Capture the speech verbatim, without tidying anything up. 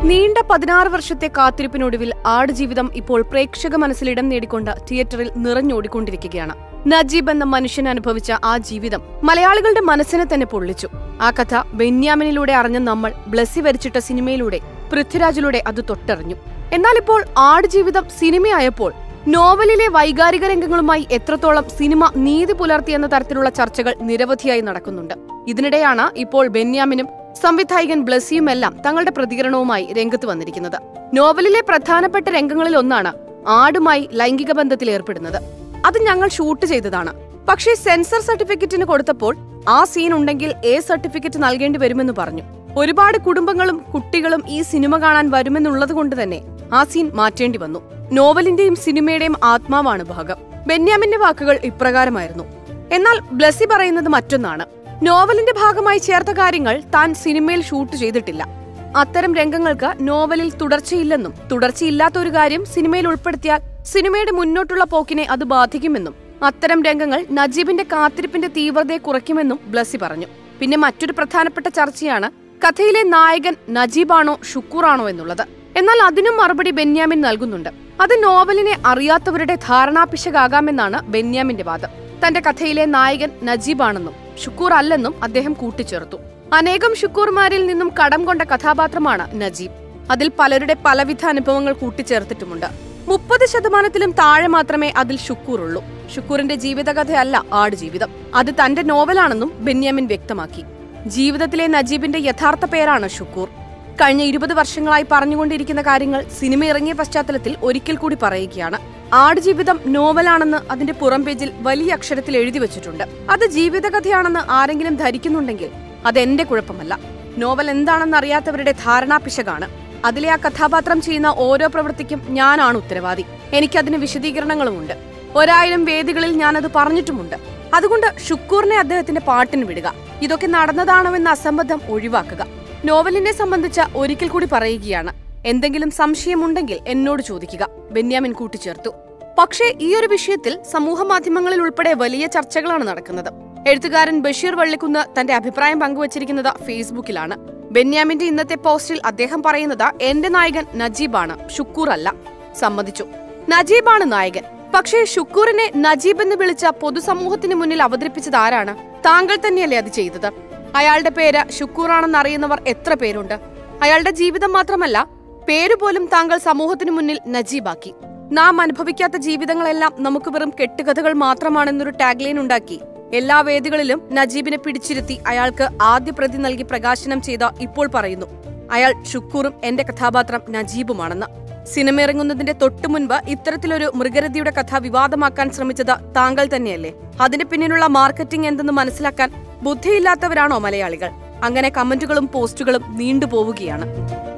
നീണ്ട പതിനാറ് വർഷത്തെ കാത്തിരിപ്പിനൊടുവിൽ ആടുജീവിതം ഇപ്പോൾ പ്രേക്ഷക മനസ്സിലിടം നേടിക്കൊണ്ട് തിയേറ്ററിൽ നിറഞ്ഞോടിക്കൊണ്ടിരിക്കുകയാണ്. നജീബ് എന്ന മനുഷ്യൻ അനുഭവിച്ച ആ ജീവിതം മലയാളികളുടെ മനസ്സിനെ തന്നെ പൊള്ളിച്ചു. ആ കഥ ബെന്യാമിനിലൂടെ അറിഞ്ഞ നമ്മൾ ബ്ലസ്സി വരച്ചിട്ട സിനിമയിലൂടെ പൃഥ്വിരാജിലൂടെ അത് തൊട്ടറിഞ്ഞു. എന്നാൽ ഇപ്പോൾ ആടുജീവിതം സിനിമയായപ്പോൾ നോവലിലെ വൈകാരിക രംഗങ്ങളുമായി എത്രത്തോളം സിനിമ നീതി പുലർത്തിയെന്ന തരത്തിലുള്ള ചർച്ചകൾ നിരവധിയായി നടക്കുന്നുണ്ട്. ഇതിനിടെയാണ് ഇപ്പോൾ ബെന്യാമിനും സംവിധായകൻ ബ്ലസ്സിയുമെല്ലാം തങ്ങളുടെ പ്രതികരണവുമായി രംഗത്ത് വന്നിരിക്കുന്നത്. നോവലിലെ പ്രധാനപ്പെട്ട രംഗങ്ങളിൽ ഒന്നാണ് ആടുമായി ലൈംഗിക ബന്ധത്തിൽ ഏർപ്പെടുന്നത്. അത് ഞങ്ങൾ ഷൂട്ട് ചെയ്തതാണ്. പക്ഷേ സെൻസർ സർട്ടിഫിക്കറ്റിന് കൊടുത്തപ്പോൾ ആ സീൻ ഉണ്ടെങ്കിൽ എ സർട്ടിഫിക്കറ്റ് നൽകേണ്ടി വരുമെന്ന് പറഞ്ഞു. ഒരുപാട് കുടുംബങ്ങളും കുട്ടികളും ഈ സിനിമ കാണാൻ വരുമെന്നുള്ളത് കൊണ്ട് തന്നെ ആ സീൻ മാറ്റേണ്ടി വന്നു. നോവലിന്റെയും സിനിമയുടെയും ആത്മാവാണ് ഭാഗം. ബെന്യാമിന്റെ വാക്കുകൾ ഇപ്രകാരമായിരുന്നു. എന്നാൽ ബ്ലസ്സി പറയുന്നത് മറ്റൊന്നാണ്. നോവലിന്റെ ഭാഗമായി ചേർത്ത കാര്യങ്ങൾ താൻ സിനിമയിൽ ഷൂട്ട് ചെയ്തിട്ടില്ല. അത്തരം രംഗങ്ങൾക്ക് നോവലിൽ തുടർച്ചയില്ലെന്നും തുടർച്ചയില്ലാത്ത ഒരു കാര്യം സിനിമയിൽ ഉൾപ്പെടുത്തിയാൽ സിനിമയുടെ മുന്നോട്ടുള്ള പോക്കിനെ അത് ബാധിക്കുമെന്നും അത്തരം രംഗങ്ങൾ നജീബിന്റെ കാത്തിരിപ്പിന്റെ തീവ്രതയെ കുറയ്ക്കുമെന്നും ബ്ലസ്സി പറഞ്ഞു. പിന്നെ മറ്റൊരു പ്രധാനപ്പെട്ട ചർച്ചയാണ് കഥയിലെ നായകൻ നജീബാണോ ഷുക്കൂറാണോ എന്നുള്ളത്. എന്നാൽ അതിനും മറുപടി ബെന്യാമിൻ നൽകുന്നുണ്ട്. അത് നോവലിനെ അറിയാത്തവരുടെ ധാരണാപിശകാകാമെന്നാണ് ബെന്യാമിന്റെ വാദം. തന്റെ കഥയിലെ നായകൻ നജീബാണെന്നും ഷുക്കൂർ അല്ലെന്നും അദ്ദേഹം കൂട്ടിച്ചേർത്തു. അനേകം ഷുക്കൂർമാരിൽ നിന്നും കടം കൊണ്ട കഥാപാത്രമാണ് നജീബ്. അതിൽ പലരുടെ പലവിധ അനുഭവങ്ങൾ കൂട്ടിച്ചേർത്തിട്ടുമുണ്ട്. മുപ്പത് ശതമാനത്തിലും താഴെ മാത്രമേ അതിൽ ഷുക്കൂർ ഉള്ളൂ. ഷുക്കൂറിന്റെ ജീവിതകഥയല്ല ആടുജീവിതം. അത് തന്റെ നോവലാണെന്നും ബെന്യാമിൻ വ്യക്തമാക്കി. ജീവിതത്തിലെ നജീബിന്റെ യഥാർത്ഥ പേരാണ് ഷുക്കൂർ. കഴിഞ്ഞ ഇരുപത് വർഷങ്ങളായി പറഞ്ഞുകൊണ്ടിരിക്കുന്ന കാര്യങ്ങൾ സിനിമ ഇറങ്ങിയ പശ്ചാത്തലത്തിൽ ഒരിക്കൽ കൂടി പറയുകയാണ്. ആടുജീവിതം നോവലാണെന്ന് അതിന്റെ പുറം പേജിൽ വലിയ അക്ഷരത്തിൽ എഴുതി വെച്ചിട്ടുണ്ട്. അത് ജീവിതകഥയാണെന്ന് ആരെങ്കിലും ധരിക്കുന്നുണ്ടെങ്കിൽ അതെന്റെ കുഴപ്പമല്ല. നോവൽ എന്താണെന്ന് അറിയാത്തവരുടെ ധാരണാപിശകാണ്. അതിലെ ആ കഥാപാത്രം ചെയ്യുന്ന ഓരോ പ്രവൃത്തിക്കും ഞാനാണ് ഉത്തരവാദി. എനിക്കതിന് വിശദീകരണങ്ങളുമുണ്ട്. ഒരായിരം വേദികളിൽ ഞാനത് പറഞ്ഞിട്ടുമുണ്ട്. അതുകൊണ്ട് ഷുക്കൂറിനെ അദ്ദേഹത്തിന്റെ പാട്ടിന് വിടുക. ഇതൊക്കെ നടന്നതാണോ എന്ന അസംബന്ധം ഒഴിവാക്കുക. നോവലിനെ സംബന്ധിച്ച ഒരിക്കൽ കൂടി പറയുകയാണ്. എന്തെങ്കിലും സംശയമുണ്ടെങ്കിൽ എന്നോട് ചോദിക്കുക, ബെന്യാമിൻ കൂട്ടിച്ചേർത്തു. പക്ഷേ ഈ ഒരു വിഷയത്തിൽ സമൂഹ മാധ്യമങ്ങളിൽ ഉൾപ്പെടെ വലിയ ചർച്ചകളാണ് നടക്കുന്നത്. എഴുത്തുകാരൻ ബഷീർ വള്ളിക്കുന്ന് തന്റെ അഭിപ്രായം പങ്കുവച്ചിരിക്കുന്നത് ഫേസ്ബുക്കിലാണ്. ബെന്യാമിന്റെ ഇന്നത്തെ പോസ്റ്റിൽ അദ്ദേഹം പറയുന്നത് എന്റെ നായകൻ നജീബാണ്, ഷുക്കൂർ അല്ല. സമ്മതിച്ചു, നജീബാണ് നായകൻ. പക്ഷേ ഷുക്കൂറിനെ നജീബ് എന്ന് വിളിച്ച പൊതുസമൂഹത്തിന് മുന്നിൽ അവതരിപ്പിച്ചത് ആരാണ്? താങ്കൾ തന്നെയല്ലേ അത് ചെയ്തത്? അയാളുടെ പേര് ഷുക്കൂറാണെന്ന് അറിയുന്നവർ എത്ര പേരുണ്ട്? അയാളുടെ ജീവിതം മാത്രമല്ല, പേരുപോലും താങ്കൾ സമൂഹത്തിന് മുന്നിൽ നജീബാക്കി. നാം അനുഭവിക്കാത്ത ജീവിതങ്ങളെല്ലാം നമുക്ക് വെറും കെട്ടുകഥകൾ മാത്രമാണെന്നൊരു ടാഗ്ലൈൻ ഉണ്ടാക്കി എല്ലാ വേദികളിലും നജീബിനെ പിടിച്ചിരുത്തി അയാൾക്ക് ആദ്യ പ്രതി നൽകി പ്രകാശനം ചെയ്ത ഇപ്പോൾ പറയുന്നു അയാൾ ഷുക്കൂറും എന്റെ കഥാപാത്രം നജീബുമാണെന്ന്. സിനിമ ഇറങ്ങുന്നതിന്റെ തൊട്ടു മുൻപ് ഇത്തരത്തിലൊരു മൃഗരതിയുടെ കഥ വിവാദമാക്കാൻ ശ്രമിച്ചത് താങ്കൾ തന്നെയല്ലേ? അതിന് പിന്നിലുള്ള മാർക്കറ്റിംഗ് എന്തെന്ന് മനസ്സിലാക്കാൻ ബുദ്ധിയില്ലാത്തവരാണോ മലയാളികൾ? അങ്ങനെ കമന്റുകളും പോസ്റ്റുകളും നീണ്ടുപോവുകയാണ്.